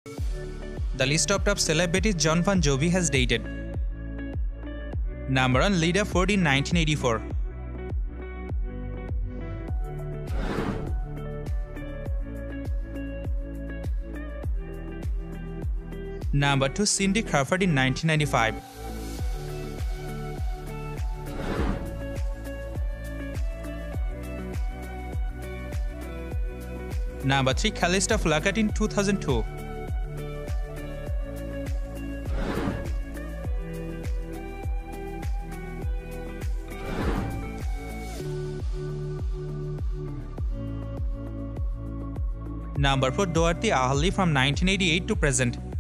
The list of top celebrities Jon Bon Jovi has dated. Number 1, Lida Ford in 1984. Number 2, Cindy Crawford in 1995. Number 3, Calista Flockhart in 2002. Number 4, Dorothea Hurley from 1988 to present.